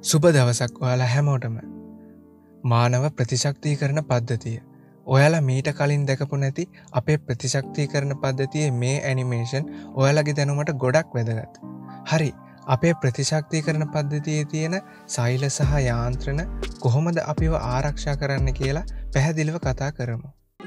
සුබ දවසක් ඔයාලා හැමෝටම. මානව ප්‍රතිශක්තිකරණ පද්ධතිය. ඔයාලා මීට කලින් දැකපු නැති අපේ ප්‍රතිශක්තිකරණ පද්ධතියේ මේ ඇනිමේෂන් ඔයාලගේ දැනුමට ගොඩක් වැදගත්. හරි, අපේ ප්‍රතිශක්තිකරණ පද්ධතියේ තියෙන සෛල සහ යාන්ත්‍රණ කොහොමද අපිව ආරක්ෂා කරන්න කියලා පැහැදිලිව කතා කරමු.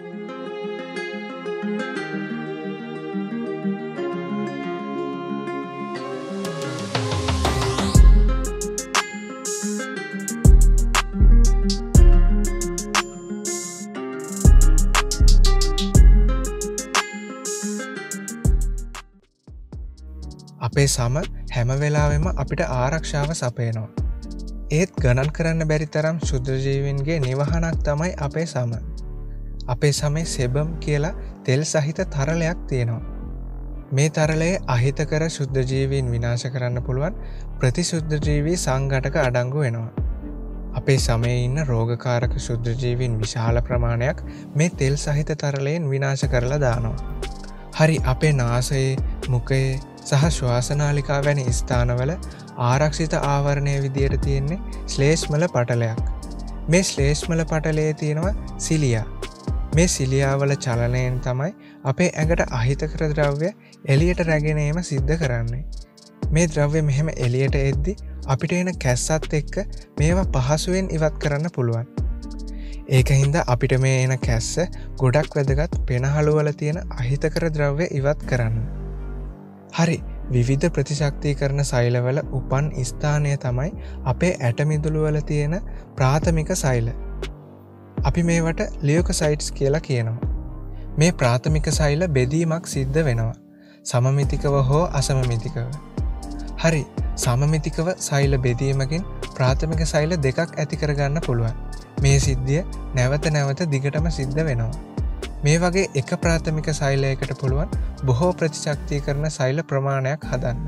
අපේ සම හැම වෙලාවෙම අපිට ආරක්ෂාව සපයනවා. ඒත් ගණන් කරන්න බැරි තරම් ශුද්‍රජීවීන්ගේ නිවහනක් තමයි අපේ සම. අපේ සමේ සෙබම් කියලා තෙල් සහිත තරලයක් තියෙනවා. මේ තරලයේ අහිතකර ශුද්‍රජීවීන් විනාශ කරන්න පුළුවන් ප්‍රතිශුද්‍රජීවී සංඝටක අඩංගු වෙනවා. අපේ සමයේ ඉන්න රෝගකාරක ශුද්‍රජීවීන් විශාල ප්‍රමාණයක් මේ තෙල් සහිත තරලයෙන් විනාශ කරලා දානවා. හරි, අපේ නාසයේ, මුඛයේ සහ ශ්වාසනාලිකා වැනි ස්ථානවල ආරක්ෂිත ආවරණය විදියට තියෙන්නේ ශ්ලේෂ්මල පටලයක්. මේ ශ්ලේෂ්මල පටලයේ තියෙනවා සිලියා. මේ සිලියාවල චලනයෙන් තමයි අපේ ඇඟට අහිතකර ද්‍රව්‍ය එළියට රැගෙන ඒම සිද්ධ කරන්නේ. මේ ද්‍රව්‍ය මෙහෙම එළියට එද්දි අපිට එන කැස්සත් එක්ක මේවා පහසුවෙන් ඉවත් කරන්න පුළුවන්. ඒක හින්දා අපිට මේ එන කැස්ස ගොඩක් වැදගත් පෙනහළුවල තියෙන අහිතකර ද්‍රව්‍ය ඉවත් කරන්න. හරි, විවිධ ප්‍රතිශක්තිකරණ සෛලවල උපන් ස්ථානය තමයි අපේ ඇටමිදුළුවල තියෙන ප්‍රාථමික සෛල. අපි මේවට ලියොකසයිට්ස් කියලා කියනවා. මේ ප්‍රාථමික සෛල බෙදීමක් සිද්ධ වෙනවා, සමමිතිකව හෝ අසමමිතිකව. හරි, සමමිතිකව සෛල බෙදීමකින් ප්‍රාථමික සෛල දෙකක් ඇති කරගන්න පුළුවන්. මේ සිද්ධිය නැවත නැවත දිගටම සිද්ධ වෙනවා. මේ වගේ එක ප්‍රාථමික සෛලයකට පුළුවන් බොහෝ ප්‍රතිශක්තිකරණ සෛල ප්‍රමාණයක් හදන්න.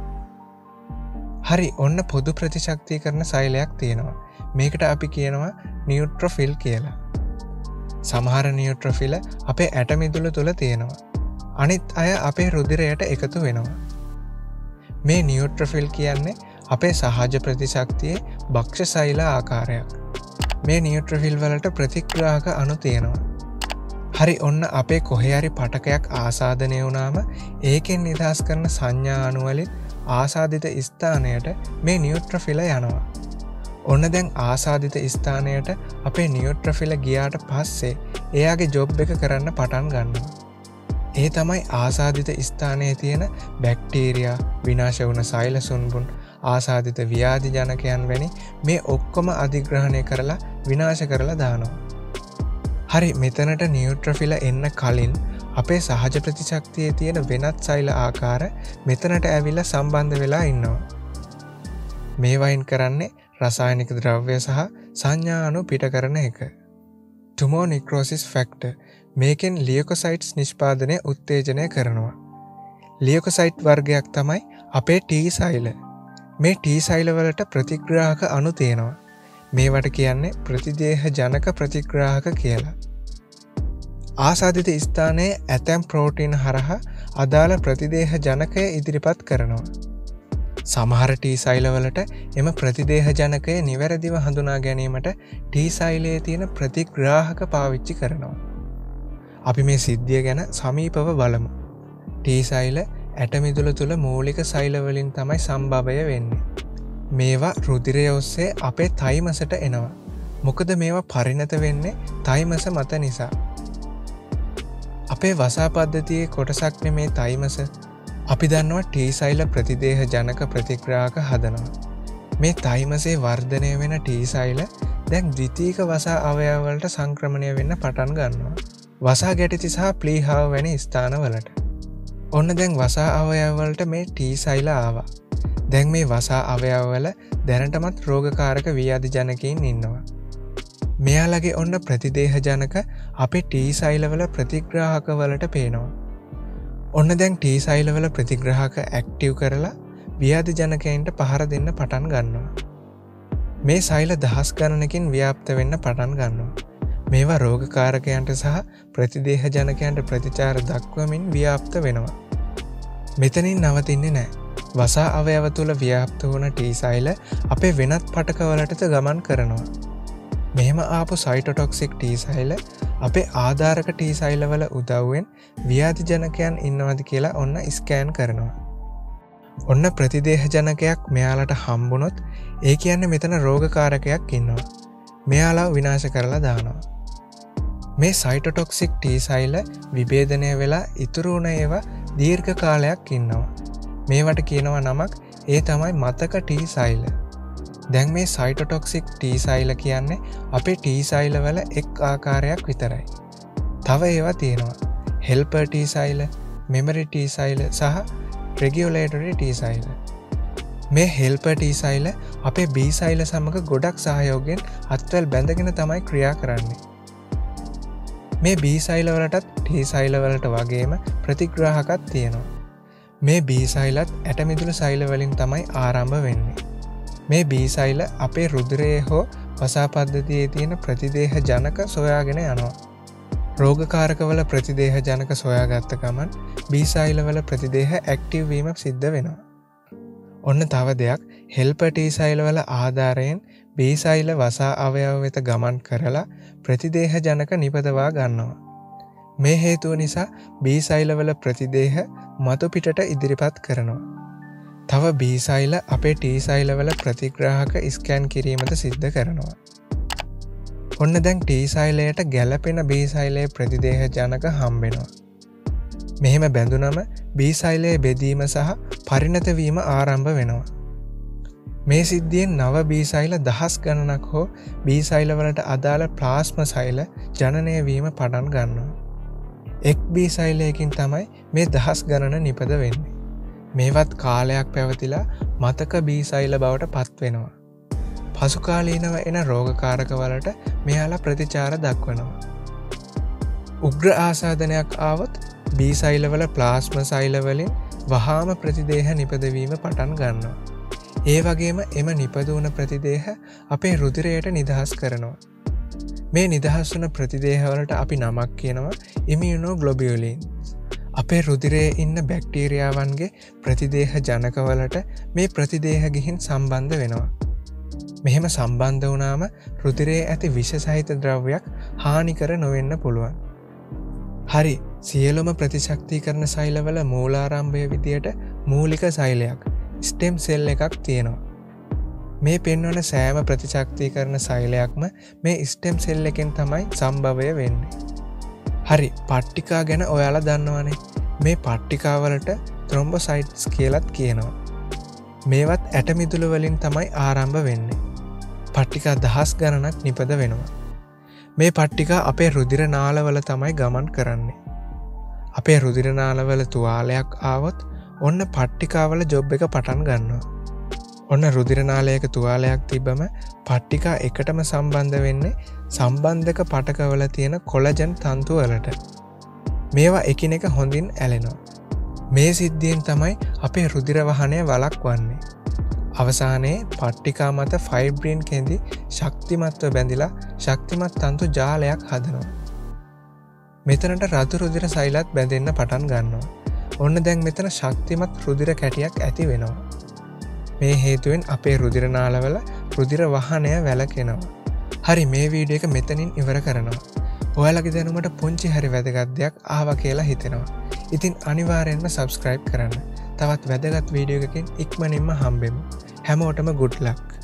හරි, ඔන්න පොදු ප්‍රතිශක්තිකරණ සෛලයක් තියෙනවා. මේකට අපි කියනවා නියුට්‍රොෆිල් කියලා. සමහර නියුට්‍රොෆිල අපේ ඇටමිදුළු තුළ තියෙනවා. අනිත් අය අපේ රුධිරයට එකතු වෙනවා. මේ නියුට්‍රොෆිල් කියන්නේ අපේ සහජ ප්‍රතිශක්තියේ භක්ෂ සෛල ආකාරයක්. මේ නියුට්‍රොෆිල් වලට ප්‍රතිග්‍රාහක අණු තියෙනවා. හරි, ඔන්න අපේ කොහේහරි පටකයක් ආසාදනය වුණාම ඒකෙන් නිදහස් කරන සංඥා අණුවලින් ආසාදිත ස්ථානයට මේ නියුට්‍රොෆිල යනවා. ඔන්න දැන් ආසාදිත ස්ථානයට අපේ නියුට්‍රොෆිල ගියාට පස්සේ එයාගේ ජොබ් එක කරන්න පටන් ගන්නවා. ඒ තමයි ආසාදිත ස්ථානයේ තියෙන බැක්ටීරියා, විනාශ වුණ සෛල සුන්බුන්, ආසාදිත ව්‍යාධි ජනකයන් වැනි මේ ඔක්කොම අධිග්‍රහණය කරලා විනාශ කරලා දානවා. හරි, මෙතනට නියුට්‍රොෆිල එන්න කලින් අපේ සහජ ප්‍රතිශක්තියේ තියෙන වෙනත් සෛල ආකාර මෙතනට ඇවිල්ලා සම්බන්ධ වෙලා ඉන්නවා. මේ වයින් කරන්නේ රසායනික ද්‍රව්‍ය සහ සංඥා අණු පිට කරන එක. ටුමෝ නික්‍රෝසිස් ෆැක්ටර් මේකෙන් ලියොකසයිට්ස් නිෂ්පාදනය උත්තේජනය කරනවා. ලියොකසයිට් වර්ගයක් තමයි අපේ ටී සෛල. මේ ටී සෛල වලට ප්‍රතිග්‍රාහක අණු තියෙනවා. මේවට කියන්නේ ප්‍රතිදේහ ජනක ප්‍රතිග්‍රාහක කියලා. ආසාදිත ස්ථානයේ ඇතැම් ප්‍රෝටීන් හරහා අදාළ ප්‍රතිදේහ ජනකය ඉදිරිපත් කරනවා. සමහර ටී සෛලවලට එම ප්‍රතිදේහ ජනකය නිවැරදිව හඳුනා ගැනීමට ටී සෛලයේ තියෙන ප්‍රතිග්‍රාහක පාවිච්චි කරනවා. අපි මේ සිද්ධිය ගැන සමීපව බලමු. ටී සෛල ඇටමිදුළ තුළ මූලික සෛලවලින් තමයි සම්භවය වෙන්නේ. මේවා රුධිරය ඔස්සේ අපේ තයිමසට එනවා. මොකද මේවා පරිණත වෙන්නේ තයිමස මත නිසා. අපේ වසා පද්ධතියේ කොටසක් නෙමේ තයිමස. අපි දන්නවා ටී සෛල ප්‍රතිදේහ ජනක ප්‍රතිග්‍රාහක හදනවා. මේ තයිමසේ වර්ධනය වෙන ටී සෛල දැන් ද්විතීක වසා අවයවවලට සංක්‍රමණය වෙන්න පටන් ගන්නවා. වසා ගැටිති සහ ප්ලීහාව වැනි ස්ථානවලට. ඔන්න දැන් වසා අවයවවලට මේ ටී සෛල ආවා. දැන් මේ වසා අවයවවල දැනටමත් රෝගකාරක ව්‍යාධි ජනකයින් ඉන්නවා. මෙයාලගේ ඔන්න ප්‍රතිදේහ ජනක අපේ ටී සෛලවල ප්‍රතිග්‍රාහකවලට පේනවා. ඔන්න දැන් ටී සෛලවල ප්‍රතිග්‍රාහක ඇක්ටිව් කරලා ව්‍යාධි ජනකයින්ට පහර දෙන්න පටන් ගන්නවා. මේ සෛල දහස් ගණනකින් ව්‍යාප්ත වෙන්න පටන් ගන්නවා. මේවා රෝගකාරකයන්ට සහ ප්‍රතිදේහ ජනකයන්ට ප්‍රතිචාර දක්වමින් ව්‍යාප්ත වෙනවා. මෙතනින් නවතින්නේ නැහැ. වසා අවයව තුළ ව්‍යාප්ත වුණ ටීසයිල අපේ වෙනත් පටකවලටද ගමන් කරනවා. මෙහෙම ආපු සයිටොටොක්සික් ටීසයිල අපේ ආධාරක ටීසයිලවල උදව්වෙන් ව්‍යාධි ජනකයන් ඉන්නවද කියලා ඔන්න ස්කෑන් කරනවා. ඔන්න ප්‍රතිදේහ ජනකයක් මෙයාලට හම්බුනොත් ඒ කියන්නේ මෙතන රෝගකාරකයක් ඉන්නවා. මෙයාලා විනාශ කරලා දානවා. මේ සයිටොටොක්සික් ටීසයිල විභේදනය වෙලා ඉතුරු වුණ ඒවා දීර්ඝ කාලයක් ඉන්නවා. මේවට කියනවා නමක් ඒ තමයි මතක ටීසයිල. දැන් මේ සයිටොටොක්සික් ටීසයිල කියන්නේ අපේ ටීසයිලවල එක් ආකාරයක් විතරයි. තව ඒවා තියෙනවා හෙල්පර් ටීසයිල, මෙමරි ටීසයිල සහ රෙගියුලේටරි ටීසයිල. මේ හෙල්පර් ටීසයිල අපේ බීසයිල සමග ගොඩක් සහයෝගයෙන් අත්වැල් බැඳගෙන තමයි ක්‍රියා කරන්නේ. මේ බීසයිලවලටත් ටීසයිලවලට වගේම ප්‍රතිග්‍රාහකත් තියෙනවා. මේ බීසයිලත් ඇටමිදුළු සයිලවලින් තමයි ආරම්භ වෙන්නේ. මේ බීසයිල අපේ රුධිරයේ හෝ වසා පද්ධතියේ තියෙන ප්‍රතිදේහ ජනක සොයාගෙන යනවා. රෝගකාරකවල ප්‍රතිදේහ ජනක සොයාගත්ත ගමන් බීසයිලවල ප්‍රතිදේහ ඇක්ටිව් වීම සිද්ධ වෙනවා. ඔන්න තව දෙයක් හෙල්පර් ටීසයිලවල ආධාරයෙන් බීසයිල වසා අවයව වෙත ගමන් කරලා ප්‍රතිදේහ ජනක නිපදවා ගන්නවා. මේ හේතුව නිසා බීසයිලවල ප්‍රතිදේහ මතු පිටට ඉදිරිපත් කරනවා. තව බීසයිල අපේ ටීසයිලවල ප්‍රතිග්‍රාහක ස්කෑන් කිරීමද සිද්ධ කරනවා. ඔන්න දැන් ටීසයිලයට ගැලපෙන බීසයිලයේ ප්‍රතිදේහ ජනක හම්බෙනවා. මෙහෙම බැඳුනම බීසයිලයේ බෙදීම සහ පරිණතවීම ආරම්භ වෙනවා. මේ සිද්ධියෙන් නව බීසයිල දහස් ගණනක් හෝ බීසයිලවලට අදාළ ප්ලාස්ම සයිල ජනනය වීම පටන් ගන්නවා. එක් බීසයිලයකින් තමයි මේ දහස් ගණන නිපද වෙන්නේ. මේවත් කාලයක් පැවතිලා මතක බීසයිල බවට පත්වෙනවා. පසුකාලීනව එන රෝගකාරකවලට මෙයාලා ප්‍රතිචාර දක්වනවා. උග්‍ර ආසාදනයක් ආවොත් බීසයිලවල ප්ලාස්ම සයිලවලින් වහාම ප්‍රතිදේහ නිපදවීම පටන් ගන්නවා. ඒ වගේම එම නිපදවන ප්‍රතිදේහ අපේ රුධිරයට නිදහස් කරනවා. මේ නිදහස් වන ප්‍රතිදේහවලට අපි නමක් කියනවා ඉමියුනෝග්ලොබියුලින්. අපේ රුධිරයේ ඉන්න බැක්ටීරියාවන්ගේ ප්‍රතිදේහ ජනකවලට මේ ප්‍රතිදේහ ගිහින් සම්බන්ධ වෙනවා. මෙහෙම සම්බන්ධ වුණාම රුධිරයේ ඇති විෂ සහිත ද්‍රව්‍යයක් හානිකර නොවෙන්න පුළුවන්. හරි, සියලුම ප්‍රතිශක්තිකරණ සෛලවල මූලාරම්භය විදියට මූලික සෛලයක් ස්ටෙම් සෙල් එකක් තියෙනවා. මේ පෙන්වන සෑම ප්‍රතිශක්තිකරණ සෛලයක්ම මේ ස්ටෙම් සෙල් එකෙන් තමයි සම්භවය වෙන්නේ. හරි, පට්ටිකා ගැන ඔයාලා දන්නවනේ. මේ පට්ටිකාවලට ත්‍රොම්බොසයිට්ස් කියලත් කියනවා. මේවත් ඇටමිදුළු වලින් තමයි ආරම්භ වෙන්නේ. පට්ටිකා දහස් ගණනක් නිපද වෙනවා. මේ පට්ටිකා අපේ රුධිර නාලවල තමයි ගමන් කරන්නේ. අපේ රුධිර නාලවල තුවාලයක් ආවොත් ඔන්න පට්ටිකාවල ජොබ් එක පටන් ගන්නවා. ඔන්න රුධිර නාලයක තුවාලයක් තිබ්බම පට්ටිකා එකටම සම්බන්ධ වෙන්නේ සම්බන්ධක පටකවල තියෙන කොලජන් තන්තු වලට. මේවා එකිනෙක හොඳින් ඇලෙනවා. මේ සිද්ධියෙන් තමයි අපේ රුධිර වහනය වළක්වන්නේ. අවසානයේ පට්ටිකා මත ෆයිබ්‍රින් කෙඳි ශක්තිමත්ව බැඳිලා ශක්තිමත් තන්තු ජාලයක් හදනවා. මෙතනට රතු රුධිර සෛලත් බැඳෙන්න පටන් ගන්නවා. ඔන්න දැන් මෙතන ශක්තිමත් රුධිර කැටියක් ඇති වෙනවා. මේ හේතුවෙන් අපේ රුධිර නාලවල රුධිර වහනය වැළකෙනවා. හරි, මේ වීඩියෝ එක මෙතනින් ඉවර කරනවා. ඔයාලගේ දැනුමට පුංචි හරි වැදගත් දෙයක් ආවා කියලා හිතෙනවා. ඉතින් අනිවාර්යෙන්ම subscribe කරන්න. තවත් වැදගත් වීඩියෝ එකකින් ඉක්මනින්ම හම්බෙමු. හැමෝටම good luck.